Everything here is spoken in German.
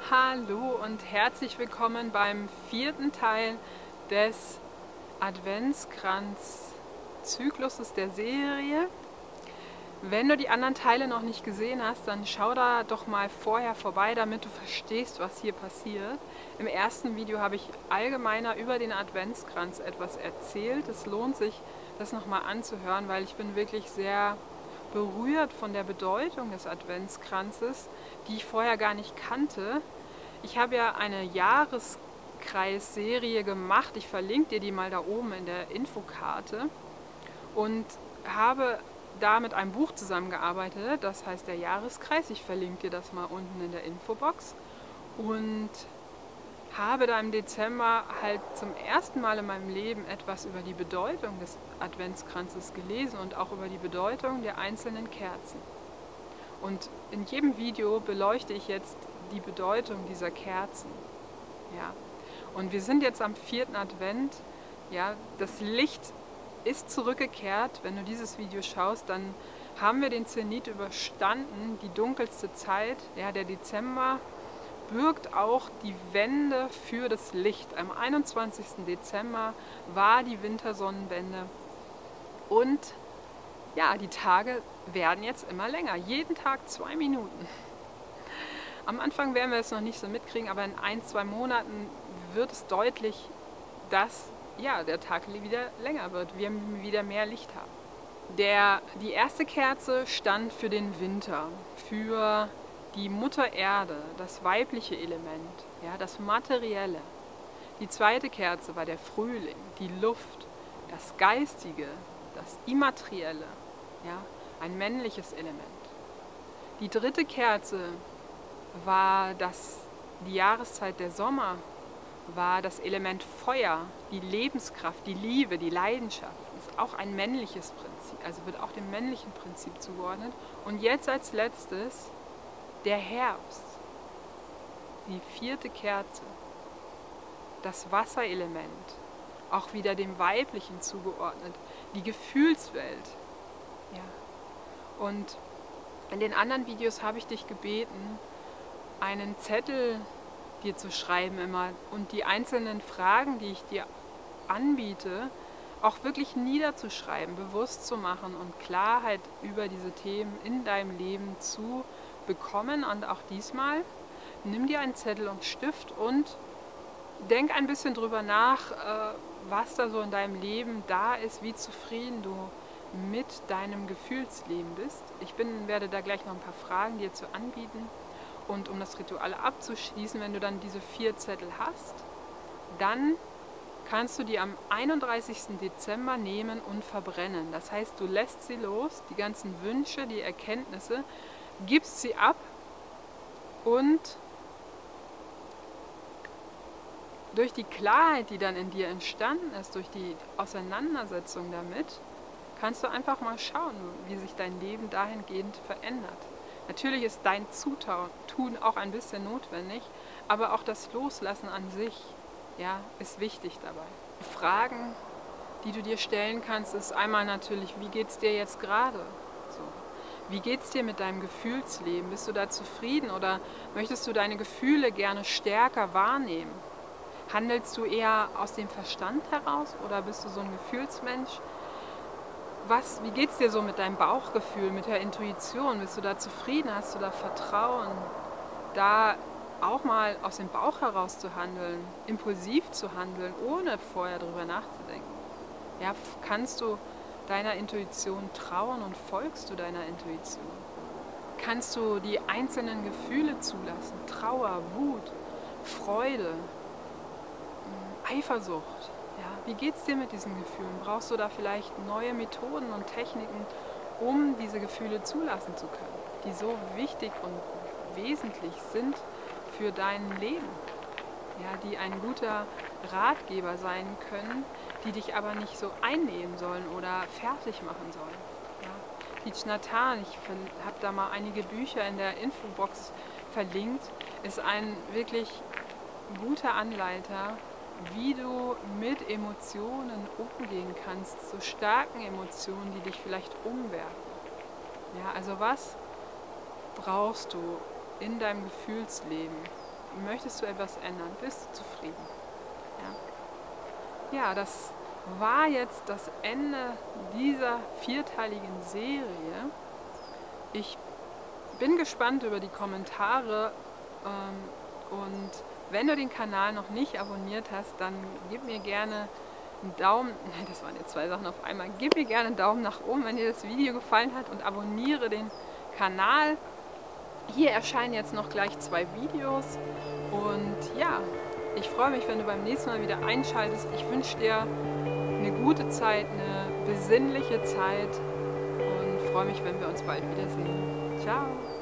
Hallo und herzlich willkommen beim vierten Teil des Adventskranz-Zykluses der Serie. Wenn du die anderen Teile noch nicht gesehen hast, dann schau da doch mal vorher vorbei, damit du verstehst, was hier passiert. Im ersten Video habe ich allgemeiner über den Adventskranz etwas erzählt. Es lohnt sich, das nochmal anzuhören, weil ich bin wirklich sehr berührt von der Bedeutung des Adventskranzes, die ich vorher gar nicht kannte. Ich habe ja eine Jahreskreisserie gemacht, ich verlinke dir die mal da oben in der Infokarte, und habe da mit einem Buch zusammengearbeitet, das heißt der Jahreskreis, ich verlinke dir das mal unten in der Infobox, und habe da im Dezember halt zum ersten Mal in meinem Leben etwas über die Bedeutung des Adventskranzes gelesen und auch über die Bedeutung der einzelnen Kerzen. Und in jedem Video beleuchte ich jetzt die Bedeutung dieser Kerzen. Ja. Und wir sind jetzt am 4. Advent. Ja, das Licht ist zurückgekehrt. Wenn du dieses Video schaust, dann haben wir den Zenit überstanden, die dunkelste Zeit. Ja, der Dezember birgt auch die Wende für das Licht. Am 21. Dezember war die Wintersonnenwende. Und ja, die Tage werden jetzt immer länger. Jeden Tag 2 Minuten. Am Anfang werden wir es noch nicht so mitkriegen, aber in 1-2 Monaten wird es deutlich, dass ja, der Tag wieder länger wird, wir wieder mehr Licht haben. Die erste Kerze stand für den Winter, für die Mutter Erde, das weibliche Element, ja, das Materielle. Die zweite Kerze war der Frühling, die Luft, das Geistige, das Immaterielle, ja, ein männliches Element. Die dritte Kerze war die Jahreszeit der Sommer, war das Element Feuer, die Lebenskraft, die Liebe, die Leidenschaft. Das ist auch ein männliches Prinzip, also wird auch dem männlichen Prinzip zugeordnet. Und jetzt als letztes der Herbst, die vierte Kerze, das Wasserelement, auch wieder dem Weiblichen zugeordnet, die Gefühlswelt. Ja. Und in den anderen Videos habe ich dich gebeten, einen Zettel dir zu schreiben immer und die einzelnen Fragen, die ich dir anbiete, auch wirklich niederzuschreiben, bewusst zu machen und Klarheit über diese Themen in deinem Leben zu bekommen. Und auch diesmal nimm dir einen Zettel und Stift und denk ein bisschen drüber nach, was da so in deinem Leben da ist, wie zufrieden du mit deinem Gefühlsleben bist. Ich werde da gleich noch ein paar Fragen dir zu anbieten. Und um das Ritual abzuschließen, wenn du dann diese 4 Zettel hast, dann kannst du die am 31. Dezember nehmen und verbrennen. Das heißt, du lässt sie los, die ganzen Wünsche, die Erkenntnisse, gibst sie ab, und durch die Klarheit, die dann in dir entstanden ist, durch die Auseinandersetzung damit, kannst du einfach mal schauen, wie sich dein Leben dahingehend verändert. Natürlich ist dein Zutun auch ein bisschen notwendig, aber auch das Loslassen an sich, ja, ist wichtig dabei. Die Fragen, die du dir stellen kannst, ist einmal natürlich, wie geht es dir jetzt gerade? So. Wie geht es dir mit deinem Gefühlsleben? Bist du da zufrieden oder möchtest du deine Gefühle gerne stärker wahrnehmen? Handelst du eher aus dem Verstand heraus oder bist du so ein Gefühlsmensch? Wie geht es dir so mit deinem Bauchgefühl, mit der Intuition? Bist du da zufrieden? Hast du da Vertrauen? Da auch mal aus dem Bauch heraus zu handeln, impulsiv zu handeln, ohne vorher darüber nachzudenken. Ja, kannst du deiner Intuition trauen und folgst du deiner Intuition? Kannst du die einzelnen Gefühle zulassen? Trauer, Wut, Freude, Eifersucht. Ja, wie geht es dir mit diesen Gefühlen? Brauchst du da vielleicht neue Methoden und Techniken, um diese Gefühle zulassen zu können, die so wichtig und wesentlich sind für dein Leben? Ja, die ein guter Ratgeber sein können, die dich aber nicht so einnehmen sollen oder fertig machen sollen. Ja. Thich Nhat Hanh, ich habe da mal einige Bücher in der Infobox verlinkt, ist ein wirklich guter Anleiter, wie du mit Emotionen umgehen kannst, so starken Emotionen, die dich vielleicht umwerfen. Ja, also was brauchst du in deinem Gefühlsleben? möchtest du etwas ändern? Bist du zufrieden? Ja, das war jetzt das Ende dieser vierteiligen Serie. Ich bin gespannt über die Kommentare und wenn du den Kanal noch nicht abonniert hast, dann gib mir gerne einen Daumen, das waren jetzt zwei Sachen auf einmal, gib mir gerne einen Daumen nach oben, wenn dir das Video gefallen hat und abonniere den Kanal. Hier erscheinen jetzt noch gleich 2 Videos und ja, ich freue mich, wenn du beim nächsten Mal wieder einschaltest. Ich wünsche dir eine gute Zeit, eine besinnliche Zeit und freue mich, wenn wir uns bald wiedersehen. Ciao!